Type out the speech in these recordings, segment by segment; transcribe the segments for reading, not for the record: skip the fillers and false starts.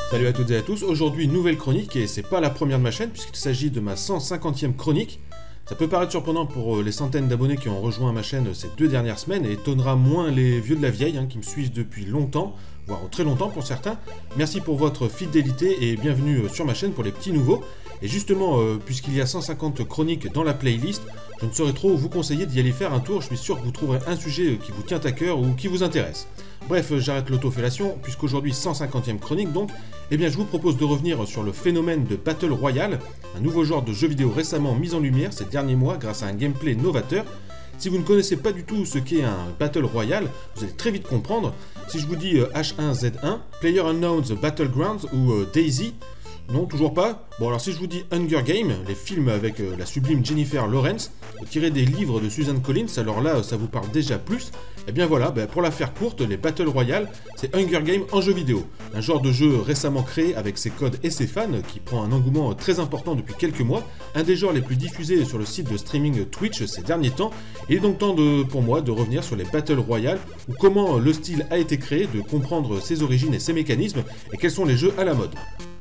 Salut à toutes et à tous, aujourd'hui nouvelle chronique et c'est pas la première de ma chaîne puisqu'il s'agit de ma 150e chronique. Ça peut paraître surprenant pour les centaines d'abonnés qui ont rejoint ma chaîne ces 2 dernières semaines et étonnera moins les vieux de la vieille qui me suivent depuis longtemps, voire très longtemps pour certains. Merci pour votre fidélité et bienvenue sur ma chaîne pour les petits nouveaux. Et justement, puisqu'il y a 150 chroniques dans la playlist, je ne saurais trop vous conseiller d'y aller faire un tour, je suis sûr que vous trouverez un sujet qui vous tient à cœur ou qui vous intéresse. Bref, j'arrête l'autofellation, puisqu'aujourd'hui 150e chronique donc, je vous propose de revenir sur le phénomène de Battle Royale, un nouveau genre de jeu vidéo récemment mis en lumière ces derniers mois grâce à un gameplay novateur. Si vous ne connaissez pas du tout ce qu'est un Battle Royale, vous allez très vite comprendre. Si je vous dis H1Z1, PlayerUnknown's Battlegrounds ou DayZ, non, toujours pas. Bon, alors si je vous dis Hunger Games, les films avec la sublime Jennifer Lawrence, tirés des livres de Susan Collins, alors là, ça vous parle déjà plus. Et bien voilà, pour la faire courte, les Battle Royale, c'est Hunger Games en jeu vidéo. Un genre de jeu récemment créé avec ses codes et ses fans, qui prend un engouement très important depuis quelques mois. Un des genres les plus diffusés sur le site de streaming Twitch ces derniers temps. Il est donc temps pour moi de revenir sur les Battle Royale, ou comment le style a été créé, de comprendre ses origines et ses mécanismes, et quels sont les jeux à la mode.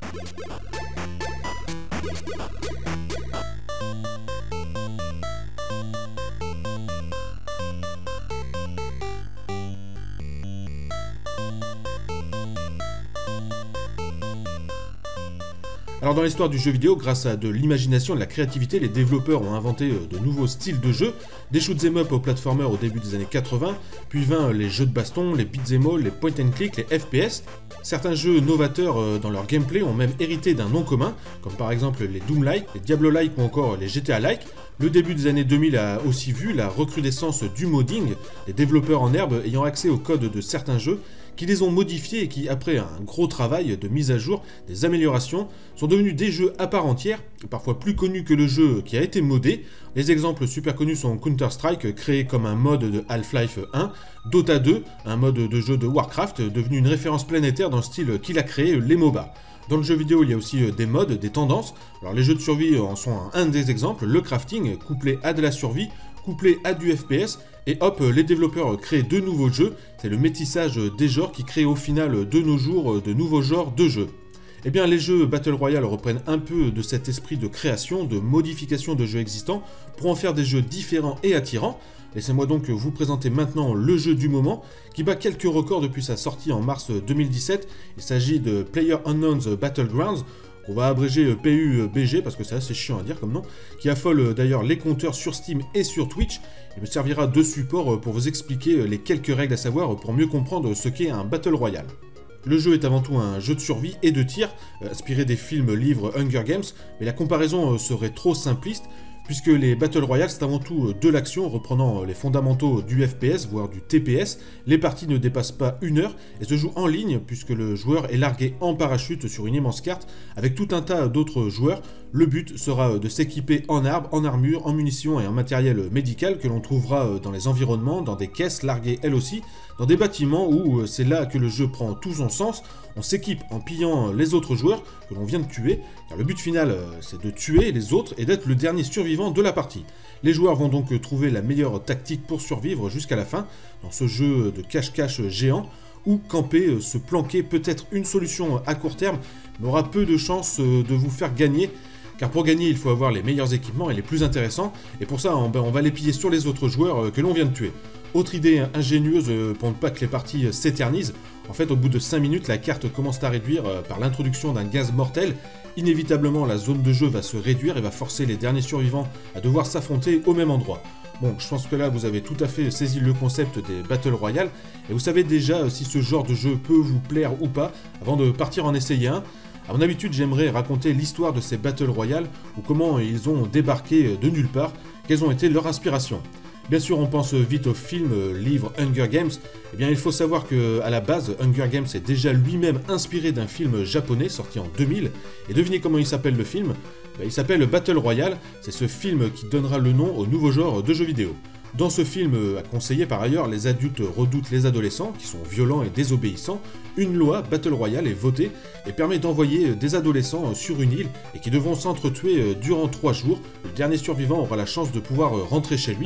Alors dans l'histoire du jeu vidéo, grâce à de l'imagination et de la créativité, les développeurs ont inventé de nouveaux styles de jeu, des shoot'em up aux platformers au début des années 80, puis vint les jeux de baston, les beat'em all, les point and click, les FPS. Certains jeux novateurs dans leur gameplay ont même hérité d'un nom commun, comme par exemple les Doom-like, les Diablo-like ou encore les GTA-like. Le début des années 2000 a aussi vu la recrudescence du modding, les développeurs en herbe ayant accès au code de certains jeux, qui les ont modifiés et qui, après un gros travail de mise à jour, des améliorations, sont devenus des jeux à part entière, parfois plus connus que le jeu qui a été modé. Les exemples super connus sont Counter-Strike, créé comme un mode de Half-Life 1, Dota 2, un mode de jeu de Warcraft, devenu une référence planétaire dans le style qu'il a créé, les MOBA. Dans le jeu vidéo, il y a aussi des modes, des tendances. Alors les jeux de survie en sont un des exemples, le crafting, couplé à de la survie, couplé à du FPS, et hop, les développeurs créent de nouveaux jeux. C'est le métissage des genres qui crée au final de nos jours de nouveaux genres de jeux. Eh bien, les jeux Battle Royale reprennent un peu de cet esprit de création, de modification de jeux existants, pour en faire des jeux différents et attirants. Laissez-moi donc vous présenter maintenant le jeu du moment, qui bat quelques records depuis sa sortie en mars 2017. Il s'agit de PlayerUnknown's Battlegrounds, qu'on va abréger PUBG parce que c'est assez chiant à dire comme nom, qui affole d'ailleurs les compteurs sur Steam et sur Twitch. Il me servira de support pour vous expliquer les quelques règles à savoir pour mieux comprendre ce qu'est un Battle Royale. Le jeu est avant tout un jeu de survie et de tir, inspiré des films livres Hunger Games, mais la comparaison serait trop simpliste, puisque les Battle Royale c'est avant tout de l'action, reprenant les fondamentaux du FPS, voire du TPS. Les parties ne dépassent pas 1 heure et se jouent en ligne, puisque le joueur est largué en parachute sur une immense carte, avec tout un tas d'autres joueurs. Le but sera de s'équiper en armes, en armure, en munitions et en matériel médical que l'on trouvera dans les environnements, dans des caisses larguées elles aussi, dans des bâtiments où c'est là que le jeu prend tout son sens. On s'équipe en pillant les autres joueurs que l'on vient de tuer, car le but final c'est de tuer les autres et d'être le dernier survivant de la partie. Les joueurs vont donc trouver la meilleure tactique pour survivre jusqu'à la fin, dans ce jeu de cache-cache géant, où camper, se planquer peut être une solution à court terme, mais aura peu de chances de vous faire gagner, car pour gagner il faut avoir les meilleurs équipements et les plus intéressants, et pour ça on va les piller sur les autres joueurs que l'on vient de tuer. Autre idée ingénieuse pour ne pas que les parties s'éternisent, en fait au bout de 5 minutes la carte commence à réduire par l'introduction d'un gaz mortel. Inévitablement la zone de jeu va se réduire et va forcer les derniers survivants à devoir s'affronter au même endroit. Bon, je pense que là vous avez tout à fait saisi le concept des Battle Royale, et vous savez déjà si ce genre de jeu peut vous plaire ou pas, avant de partir en essayer un. A mon habitude, j'aimerais raconter l'histoire de ces Battle Royale, ou comment ils ont débarqué de nulle part, quelles ont été leurs inspirations. Bien sûr, on pense vite au film, livre Hunger Games. Eh bien, il faut savoir que à la base, Hunger Games est déjà lui-même inspiré d'un film japonais sorti en 2000. Et devinez comment il s'appelle le film ? Il s'appelle Battle Royale. C'est ce film qui donnera le nom au nouveau genre de jeu vidéo. Dans ce film, à conseiller par ailleurs, les adultes redoutent les adolescents, qui sont violents et désobéissants. Une loi Battle Royale est votée et permet d'envoyer des adolescents sur une île et qui devront s'entretuer durant 3 jours. Le dernier survivant aura la chance de pouvoir rentrer chez lui.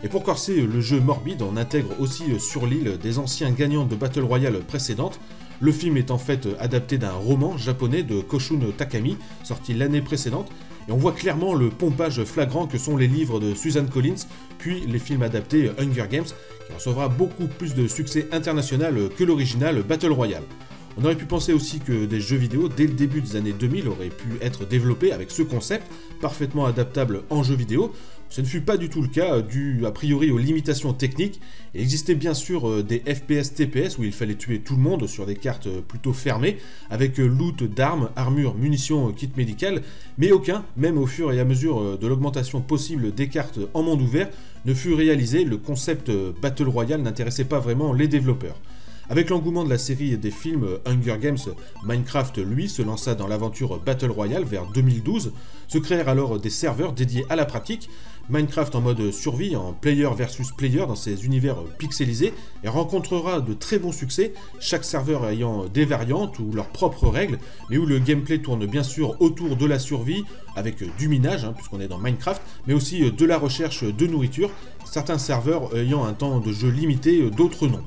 Et pour corser le jeu morbide, on intègre aussi sur l'île des anciens gagnants de Battle Royale précédentes. Le film est en fait adapté d'un roman japonais de Koshun Takami, sorti l'année précédente, et on voit clairement le pompage flagrant que sont les livres de Susan Collins, puis les films adaptés Hunger Games, qui recevra beaucoup plus de succès international que l'original Battle Royale. On aurait pu penser aussi que des jeux vidéo dès le début des années 2000 auraient pu être développés avec ce concept, parfaitement adaptable en jeu vidéo. Ce ne fut pas du tout le cas, dû a priori aux limitations techniques. Il existait bien sûr des FPS TPS où il fallait tuer tout le monde sur des cartes plutôt fermées, avec loot d'armes, armures, munitions, kit médical, mais aucun, même au fur et à mesure de l'augmentation possible des cartes en monde ouvert, ne fut réalisé. Le concept Battle Royale n'intéressait pas vraiment les développeurs. Avec l'engouement de la série des films Hunger Games, Minecraft, lui, se lança dans l'aventure Battle Royale vers 2012. Se créèrent alors des serveurs dédiés à la pratique. Minecraft en mode survie, en player versus player dans ses univers pixelisés, et rencontrera de très bons succès, chaque serveur ayant des variantes ou leurs propres règles, mais où le gameplay tourne bien sûr autour de la survie, avec du minage, puisqu'on est dans Minecraft, mais aussi de la recherche de nourriture, certains serveurs ayant un temps de jeu limité, d'autres non.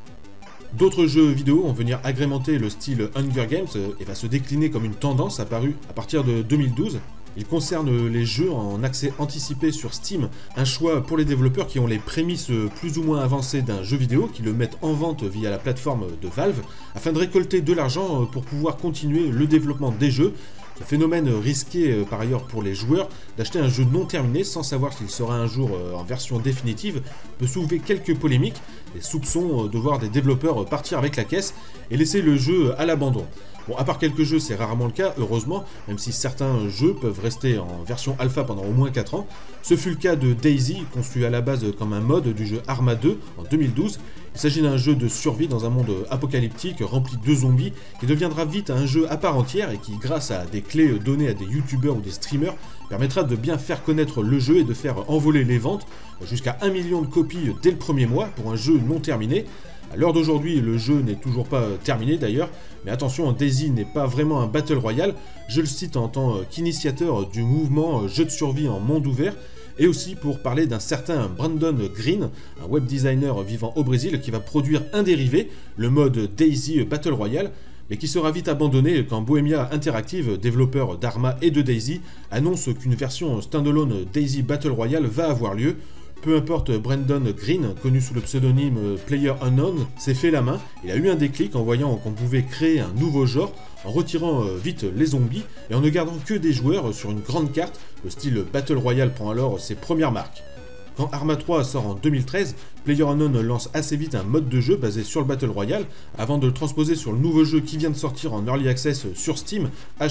D'autres jeux vidéo vont venir agrémenter le style Hunger Games et va se décliner comme une tendance apparue à partir de 2012. Il concerne les jeux en accès anticipé sur Steam, un choix pour les développeurs qui ont les prémices plus ou moins avancées d'un jeu vidéo, qui le mettent en vente via la plateforme de Valve, afin de récolter de l'argent pour pouvoir continuer le développement des jeux. Ce phénomène risqué par ailleurs pour les joueurs d'acheter un jeu non terminé sans savoir s'il sera un jour en version définitive peut soulever quelques polémiques, des soupçons de voir des développeurs partir avec la caisse et laisser le jeu à l'abandon. Bon, à part quelques jeux, c'est rarement le cas, heureusement, même si certains jeux peuvent rester en version alpha pendant au moins 4 ans. Ce fut le cas de Daisy, conçu à la base comme un mode du jeu Arma 2 en 2012. Il s'agit d'un jeu de survie dans un monde apocalyptique rempli de zombies qui deviendra vite un jeu à part entière et qui, grâce à des clés données à des youtubeurs ou des streamers, permettra de bien faire connaître le jeu et de faire envoler les ventes jusqu'à 1 million de copies dès le premier mois pour un jeu non terminé. À l'heure d'aujourd'hui, le jeu n'est toujours pas terminé d'ailleurs, mais attention, Daisy n'est pas vraiment un Battle Royale, je le cite en tant qu'initiateur du mouvement jeu de survie en monde ouvert, et aussi pour parler d'un certain Brandon Green, un web designer vivant au Brésil qui va produire un dérivé, le mode Daisy Battle Royale, mais qui sera vite abandonné quand Bohemia Interactive, développeur d'Arma et de Daisy, annonce qu'une version standalone Daisy Battle Royale va avoir lieu. Peu importe, Brandon Green, connu sous le pseudonyme PlayerUnknown, s'est fait la main. Il a eu un déclic en voyant qu'on pouvait créer un nouveau genre en retirant vite les zombies et en ne gardant que des joueurs sur une grande carte. Le style Battle Royale prend alors ses premières marques. Quand Arma 3 sort en 2013, PlayerUnknown lance assez vite un mode de jeu basé sur le Battle Royale, avant de le transposer sur le nouveau jeu qui vient de sortir en Early Access sur Steam,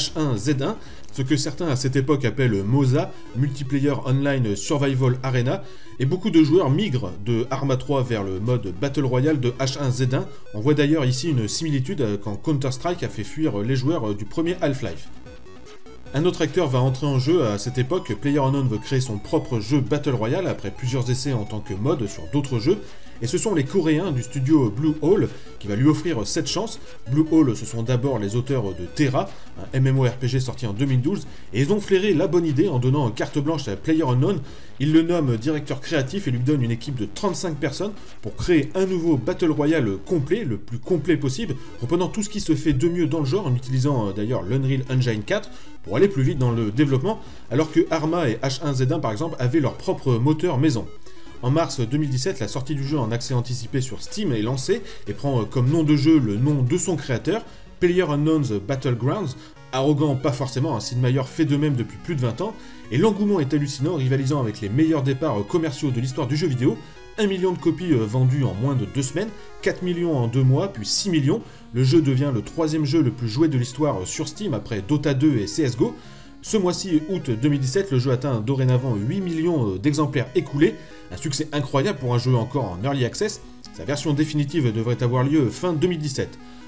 H1Z1, ce que certains à cette époque appellent MOSA, Multiplayer Online Survival Arena, et beaucoup de joueurs migrent de Arma 3 vers le mode Battle Royale de H1Z1. On voit d'ailleurs ici une similitude quand Counter-Strike a fait fuir les joueurs du premier Half-Life. Un autre acteur va entrer en jeu à cette époque. PlayerUnknown veut créer son propre jeu Battle Royale après plusieurs essais en tant que mode sur d'autres jeux. Et ce sont les Coréens du studio Blue Hole qui va lui offrir cette chance. Blue Hole, ce sont d'abord les auteurs de Terra, un MMORPG sorti en 2012, et ils ont flairé la bonne idée en donnant carte blanche à PlayerUnknown. Ils le nomment directeur créatif et lui donnent une équipe de 35 personnes pour créer un nouveau Battle Royale complet, le plus complet possible, reprenant tout ce qui se fait de mieux dans le genre, en utilisant d'ailleurs l'Unreal Engine 4 pour aller plus vite dans le développement, alors que Arma et H1Z1 par exemple avaient leur propre moteur maison. En mars 2017, la sortie du jeu en accès anticipé sur Steam est lancée et prend comme nom de jeu le nom de son créateur, PlayerUnknown's Battlegrounds. Arrogant, pas forcément, Sid Meier fait de même depuis plus de 20 ans, et l'engouement est hallucinant, rivalisant avec les meilleurs départs commerciaux de l'histoire du jeu vidéo. 1 million de copies vendues en moins de 2 semaines, 4 millions en 2 mois, puis 6 millions. Le jeu devient le 3e jeu le plus joué de l'histoire sur Steam après Dota 2 et CSGO. Ce mois-ci, août 2017, le jeu atteint dorénavant 8 millions d'exemplaires écoulés, un succès incroyable pour un jeu encore en Early Access. Sa version définitive devrait avoir lieu fin 2017.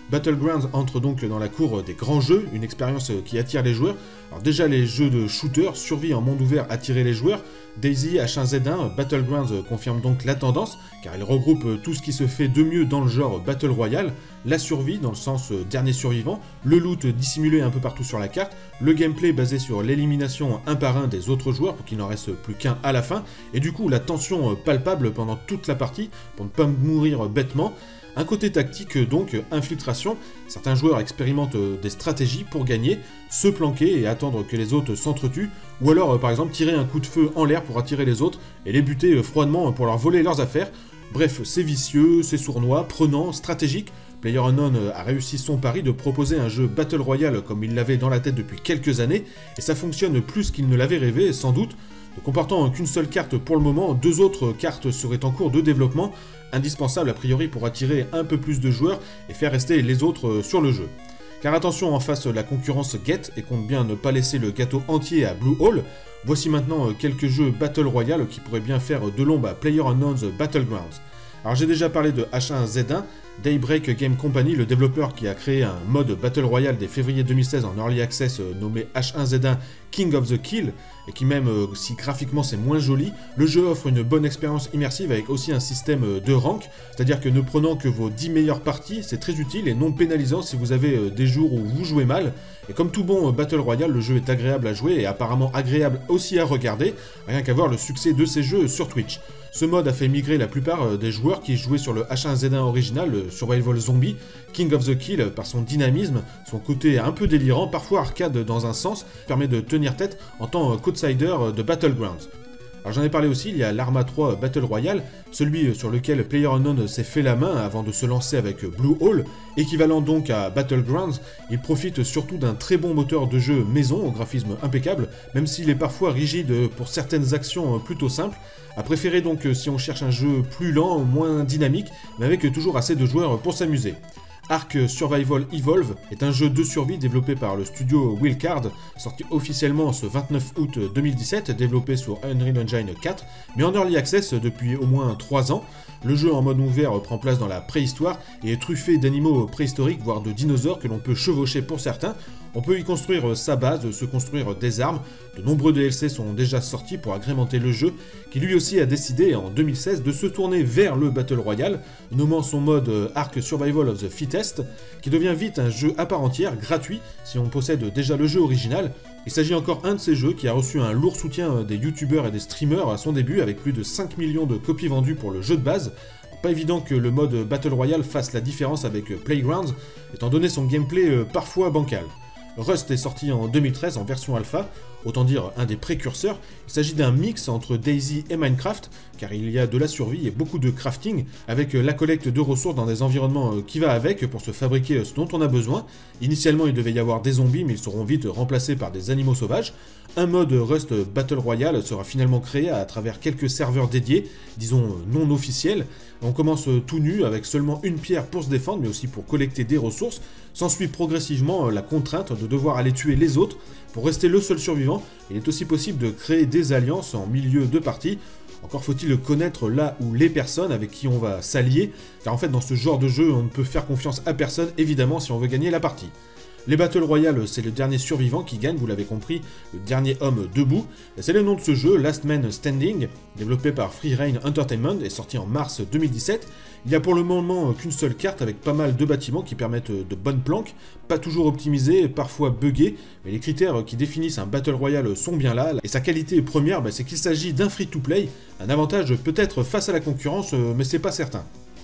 Battlegrounds entre donc dans la cour des grands jeux, une expérience qui attire les joueurs. Alors déjà les jeux de shooter, survie en monde ouvert attirent les joueurs. DayZ H1Z1 Battlegrounds confirme donc la tendance, car il regroupe tout ce qui se fait de mieux dans le genre Battle Royale, la survie dans le sens dernier survivant, le loot dissimulé un peu partout sur la carte, le gameplay basé sur l'élimination un par un des autres joueurs pour qu'il n'en reste plus qu'un à la fin, et du coup la tension palpable pendant toute la partie pour ne pas mourir bêtement. Un côté tactique donc, infiltration, certains joueurs expérimentent des stratégies pour gagner, se planquer et attendre que les autres s'entretuent, ou alors par exemple tirer un coup de feu en l'air pour attirer les autres et les buter froidement pour leur voler leurs affaires. Bref, c'est vicieux, c'est sournois, prenant, stratégique. PlayerUnknown a réussi son pari de proposer un jeu Battle Royale comme il l'avait dans la tête depuis quelques années, et ça fonctionne plus qu'il ne l'avait rêvé, sans doute. Ne comportant qu'une seule carte pour le moment, 2 autres cartes seraient en cours de développement, indispensable a priori pour attirer un peu plus de joueurs et faire rester les autres sur le jeu. Car attention, en face la concurrence guette et compte bien ne pas laisser le gâteau entier à Bluehole. Voici maintenant quelques jeux Battle Royale qui pourraient bien faire de l'ombre à PlayerUnknown's Battlegrounds. Alors j'ai déjà parlé de H1Z1, Daybreak Game Company, le développeur qui a créé un mode Battle Royale dès février 2016 en Early Access nommé H1Z1 King of the Kill, et qui même si graphiquement c'est moins joli, le jeu offre une bonne expérience immersive avec aussi un système de rank, c'est-à-dire que ne prenant que vos 10 meilleures parties, c'est très utile et non pénalisant si vous avez des jours où vous jouez mal. Et comme tout bon Battle Royale, le jeu est agréable à jouer et apparemment agréable aussi à regarder, rien qu'à voir le succès de ces jeux sur Twitch. Ce mode a fait migrer la plupart des joueurs qui jouaient sur le H1Z1 original, le Survival Zombie, King of the Kill par son dynamisme, son côté un peu délirant, parfois arcade dans un sens, permet de tenir tête en tant qu'outsider de Battlegrounds. Alors j'en ai parlé aussi, il y a l'Arma 3 Battle Royale, celui sur lequel PlayerUnknown s'est fait la main avant de se lancer avec Bluehole, équivalent donc à Battlegrounds. Il profite surtout d'un très bon moteur de jeu maison au graphisme impeccable, même s'il est parfois rigide pour certaines actions plutôt simples. À préférer donc si on cherche un jeu plus lent, moins dynamique, mais avec toujours assez de joueurs pour s'amuser. Ark Survival Evolve est un jeu de survie développé par le studio Wildcard, sorti officiellement ce 29 août 2017, développé sur Unreal Engine 4, mais en Early Access depuis au moins 3 ans. Le jeu en mode ouvert prend place dans la préhistoire et est truffé d'animaux préhistoriques, voire de dinosaures que l'on peut chevaucher pour certains. On peut y construire sa base, se construire des armes. De nombreux DLC sont déjà sortis pour agrémenter le jeu, qui lui aussi a décidé en 2016 de se tourner vers le Battle Royale, nommant son mode Ark Survival of the Fittest, qui devient vite un jeu à part entière, gratuit, si on possède déjà le jeu original. Il s'agit encore un de ces jeux qui a reçu un lourd soutien des youtubeurs et des streamers à son début, avec plus de 5 millions de copies vendues pour le jeu de base. Pas évident que le mode Battle Royale fasse la différence avec Playgrounds, étant donné son gameplay parfois bancal. Rust est sorti en 2013 en version alpha, autant dire un des précurseurs. Il s'agit d'un mix entre DayZ et Minecraft, car il y a de la survie et beaucoup de crafting, avec la collecte de ressources dans des environnements qui va avec pour se fabriquer ce dont on a besoin. Initialement, il devait y avoir des zombies, mais ils seront vite remplacés par des animaux sauvages. Un mode Rust Battle Royale sera finalement créé à travers quelques serveurs dédiés, disons non officiels. On commence tout nu avec seulement une pierre pour se défendre, mais aussi pour collecter des ressources. S'ensuit progressivement la contrainte de devoir aller tuer les autres. Pour rester le seul survivant, il est aussi possible de créer des alliances en milieu de partie. Encore faut-il connaître là où les personnes avec qui on va s'allier, car en fait dans ce genre de jeu on ne peut faire confiance à personne évidemment si on veut gagner la partie. Les Battle Royale, c'est le dernier survivant qui gagne, vous l'avez compris, le dernier homme debout. C'est le nom de ce jeu, Last Man Standing, développé par Free Reign Entertainment et sorti en mars 2017. Il n'y a pour le moment qu'une seule carte avec pas mal de bâtiments qui permettent de bonnes planques, pas toujours optimisées, parfois buggées, mais les critères qui définissent un Battle Royale sont bien là, et sa qualité première, c'est qu'il s'agit d'un free-to-play, un avantage peut-être face à la concurrence, mais c'est pas certain.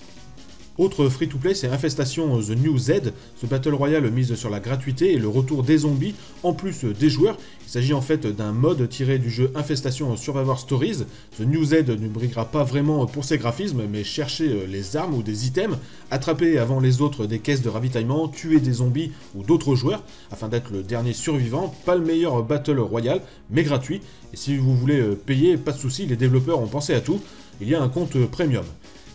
Autre free-to-play, c'est Infestation The New Z, ce Battle Royale mise sur la gratuité et le retour des zombies, en plus des joueurs. Il s'agit en fait d'un mode tiré du jeu Infestation Survivor Stories. The New Z ne brillera pas vraiment pour ses graphismes, mais chercher les armes ou des items, attraper avant les autres des caisses de ravitaillement, tuer des zombies ou d'autres joueurs, afin d'être le dernier survivant. Pas le meilleur Battle Royale, mais gratuit. Et si vous voulez payer, pas de souci, les développeurs ont pensé à tout. Il y a un compte premium.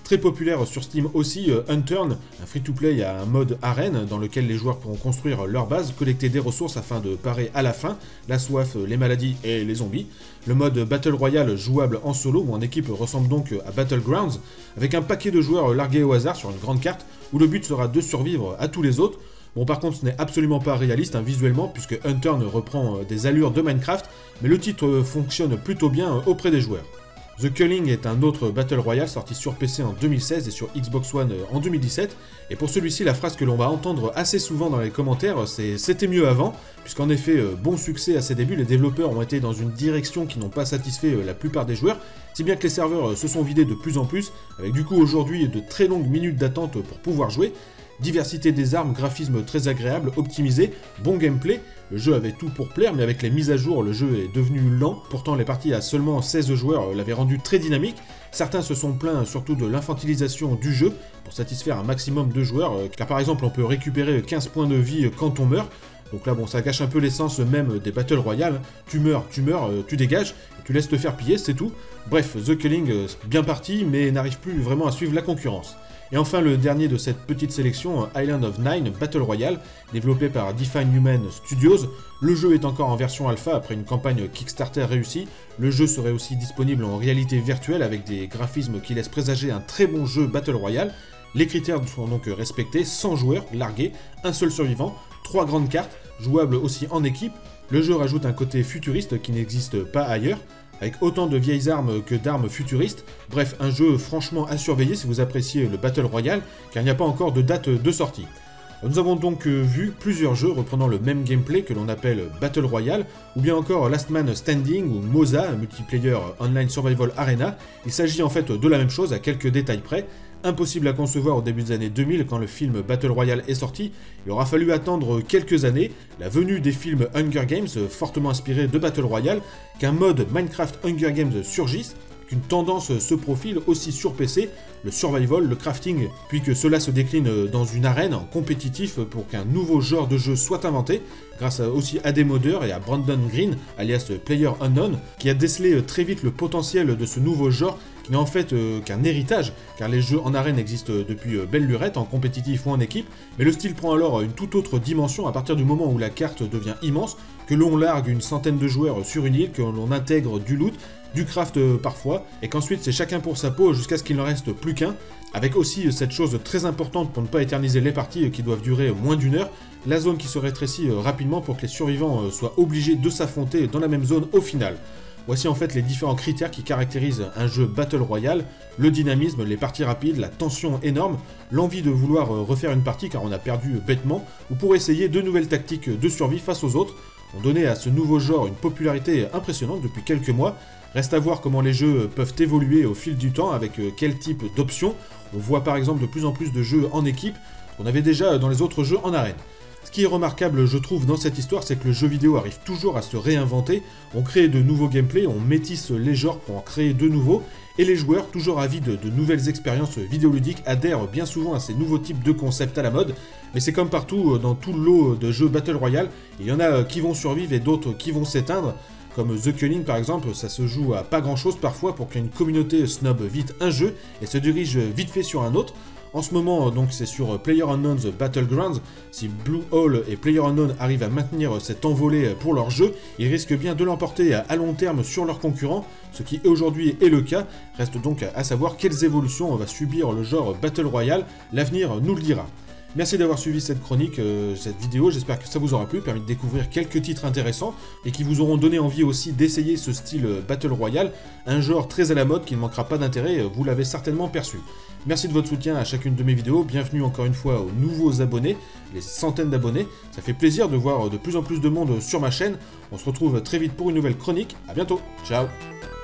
Très populaire sur Steam aussi, Unturned, un free-to-play à un mode arène dans lequel les joueurs pourront construire leur base, collecter des ressources afin de parer à la faim, la soif, les maladies et les zombies. Le mode Battle Royale jouable en solo ou en équipe ressemble donc à Battlegrounds, avec un paquet de joueurs largués au hasard sur une grande carte où le but sera de survivre à tous les autres. Bon, par contre, ce n'est absolument pas réaliste visuellement, puisque Unturned reprend des allures de Minecraft, mais le titre fonctionne plutôt bien auprès des joueurs. The Culling est un autre Battle Royale sorti sur PC en 2016 et sur Xbox One en 2017, et pour celui-ci, la phrase que l'on va entendre assez souvent dans les commentaires, c'est « c'était mieux avant », puisqu'en effet, bon succès à ses débuts, les développeurs ont été dans une direction qui n'ont pas satisfait la plupart des joueurs, si bien que les serveurs se sont vidés de plus en plus, avec du coup aujourd'hui de très longues minutes d'attente pour pouvoir jouer. Diversité des armes, graphisme très agréable, optimisé, bon gameplay, le jeu avait tout pour plaire, mais avec les mises à jour, le jeu est devenu lent, pourtant les parties à seulement 16 joueurs l'avaient rendu très dynamique. Certains se sont plaints surtout de l'infantilisation du jeu, pour satisfaire un maximum de joueurs, car par exemple on peut récupérer 15 points de vie quand on meurt, donc là bon ça gâche un peu l'essence même des Battle Royale, tu meurs, tu dégages, et tu laisses te faire piller, c'est tout. Bref, The Culling, bien parti, mais n'arrive plus vraiment à suivre la concurrence. Et enfin le dernier de cette petite sélection, Island of Nine Battle Royale, développé par Define Human Studios. Le jeu est encore en version alpha après une campagne Kickstarter réussie. Le jeu serait aussi disponible en réalité virtuelle avec des graphismes qui laissent présager un très bon jeu Battle Royale. Les critères sont donc respectés, 100 joueurs largués, un seul survivant, 3 grandes cartes, jouables aussi en équipe. Le jeu rajoute un côté futuriste qui n'existe pas ailleurs, avec autant de vieilles armes que d'armes futuristes. Bref, un jeu franchement à surveiller si vous appréciez le Battle Royale, car il n'y a pas encore de date de sortie. Nous avons donc vu plusieurs jeux reprenant le même gameplay que l'on appelle Battle Royale, ou bien encore Last Man Standing ou Moza, Multiplayer Online Survival Arena. Il s'agit en fait de la même chose à quelques détails près. Impossible à concevoir au début des années 2000 quand le film Battle Royale est sorti. Il aura fallu attendre quelques années, la venue des films Hunger Games, fortement inspirés de Battle Royale, qu'un mode Minecraft Hunger Games surgisse, qu'une tendance se profile aussi sur PC, le survival, le crafting, puis que cela se décline dans une arène en compétitif pour qu'un nouveau genre de jeu soit inventé, grâce aussi à des modeurs et à Brandon Green, alias PlayerUnknown, qui a décelé très vite le potentiel de ce nouveau genre, qui n'est en fait qu'un héritage, car les jeux en arène existent depuis belle lurette, en compétitif ou en équipe, mais le style prend alors une toute autre dimension à partir du moment où la carte devient immense, que l'on largue une centaine de joueurs sur une île, que l'on intègre du loot, du craft parfois, et qu'ensuite c'est chacun pour sa peau jusqu'à ce qu'il n'en reste plus qu'un, avec aussi cette chose très importante pour ne pas éterniser les parties qui doivent durer moins d'une heure, la zone qui se rétrécit rapidement pour que les survivants soient obligés de s'affronter dans la même zone au final. Voici en fait les différents critères qui caractérisent un jeu Battle Royale, le dynamisme, les parties rapides, la tension énorme, l'envie de vouloir refaire une partie car on a perdu bêtement, ou pour essayer de nouvelles tactiques de survie face aux autres, ont donné à ce nouveau genre une popularité impressionnante depuis quelques mois. Reste à voir comment les jeux peuvent évoluer au fil du temps, avec quel type d'options. On voit par exemple de plus en plus de jeux en équipe, qu'on avait déjà dans les autres jeux en arène. Ce qui est remarquable, je trouve, dans cette histoire, c'est que le jeu vidéo arrive toujours à se réinventer. On crée de nouveaux gameplays, on métisse les genres pour en créer de nouveaux, et les joueurs, toujours avides de nouvelles expériences vidéoludiques, adhèrent bien souvent à ces nouveaux types de concepts à la mode. Mais c'est comme partout, dans tout le lot de jeux Battle Royale, il y en a qui vont survivre et d'autres qui vont s'éteindre. Comme The Culling par exemple, ça se joue à pas grand chose parfois pour qu'une communauté snob vite un jeu et se dirige vite fait sur un autre. En ce moment, donc, c'est sur PlayerUnknown's Battlegrounds. Si Bluehole et PlayerUnknown arrivent à maintenir cette envolée pour leur jeu, ils risquent bien de l'emporter à long terme sur leurs concurrents, ce qui aujourd'hui est le cas. Reste donc à savoir quelles évolutions va subir le genre Battle Royale, l'avenir nous le dira. Merci d'avoir suivi cette chronique, cette vidéo, j'espère que ça vous aura plu, permis de découvrir quelques titres intéressants et qui vous auront donné envie aussi d'essayer ce style Battle Royale, un genre très à la mode qui ne manquera pas d'intérêt, vous l'avez certainement perçu. Merci de votre soutien à chacune de mes vidéos, bienvenue encore une fois aux nouveaux abonnés, les centaines d'abonnés, ça fait plaisir de voir de plus en plus de monde sur ma chaîne, on se retrouve très vite pour une nouvelle chronique, à bientôt, ciao.